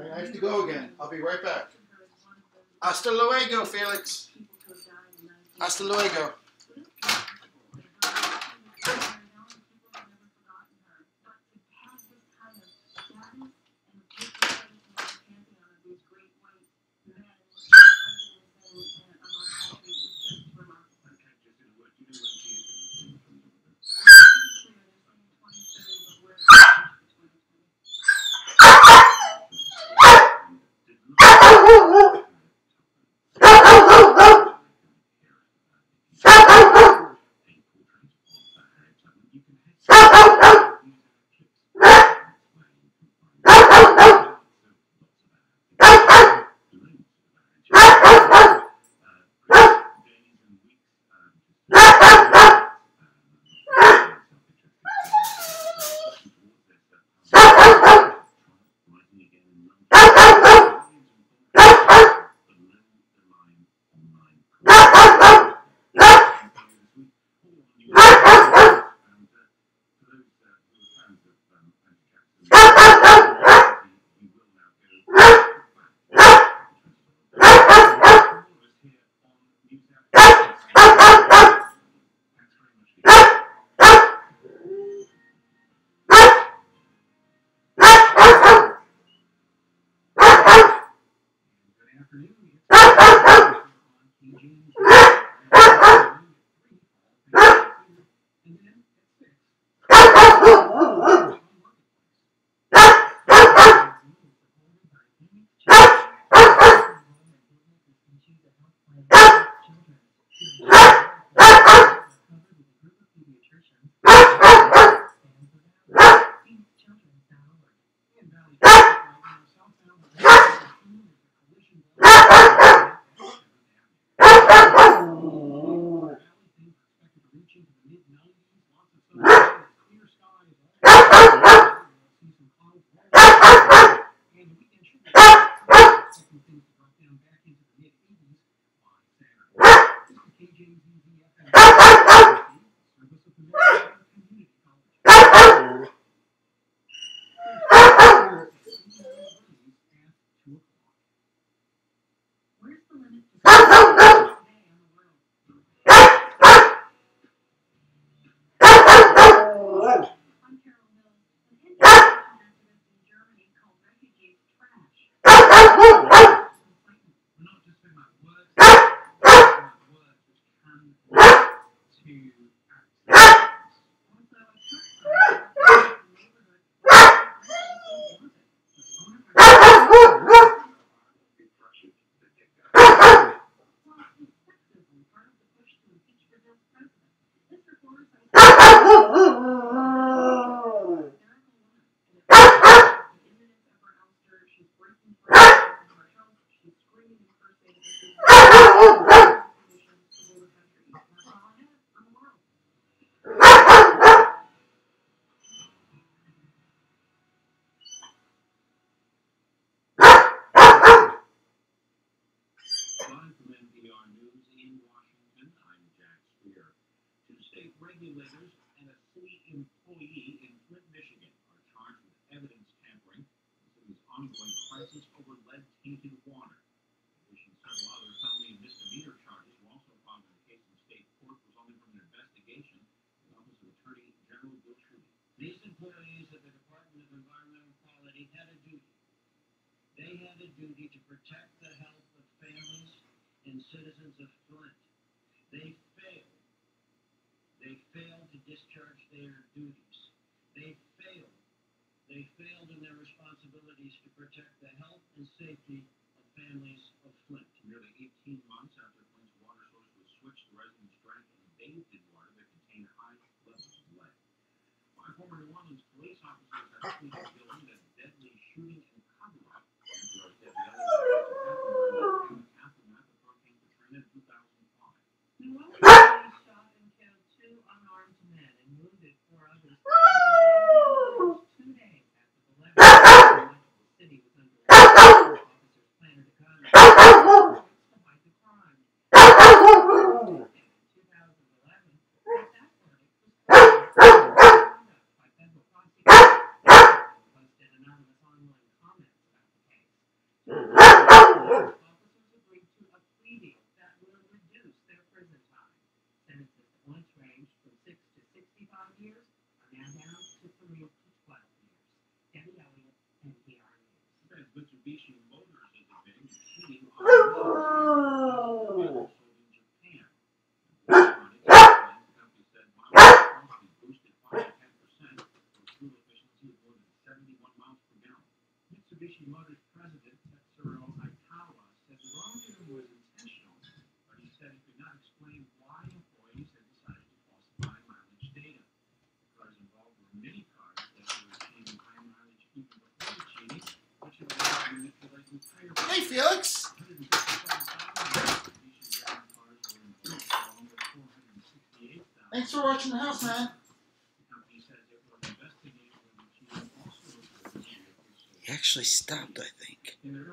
I have to go again. I'll be right back. Hasta luego, Felix. Hasta luego. Regulators and a city employee in Flint, Michigan are charged with evidence tampering in the city's ongoing crisis over lead-tainted water. In addition, several other felony and misdemeanor charges were also filed in the case in state court, resulting from an investigation in the Office of Attorney General Bill Truby. These employees of the Department of Environmental Quality had a duty. They had a duty to protect the health of families and citizens of Flint. They failed. They failed to discharge their duties. They failed. They failed in their responsibilities to protect the health and safety of families of Flint. Nearly 18 months after Flint's water source was switched, the residents drank and bathed in water that contained high levels of lead. Five former New Orleans police officers have pleaded guilty to deadly shooting and cover-up after a deadly happened during the aftermath of Hurricane Katrina in 2005. New Orleans police shot and killed two unarmed men and wounded four others 2 days after the level of the city was under attack. Officers planted a gun to fight the crime. In 2011, that verdict was by federal prosecutors who posted anonymous online comments about the case. years are now down to 3 to 12 years. Debbie Elliott, NPR News. Mitsubishi Motors is admitting cheating on emissions sold in Japan. The company said miles be boosted 5 to 10% for fuel efficiency of more than 71 miles per gallon. Mitsubishi Motors president Tetsuro Aikawa said the wrongdoing was intentional, but he said he could not explain why employees had decided to falsify mileage data. The cars involved were mini cars that were achieving high mileage even before the cheating, which had been manipulating tire pressure. Hey, Felix. 157,000 Mitsubishi brand cars were involved, along with 468,000. Thanks for watching the house, man. The company says it will investigate whether cheating also occurred in vehicles sold. He actually stopped, I think. In their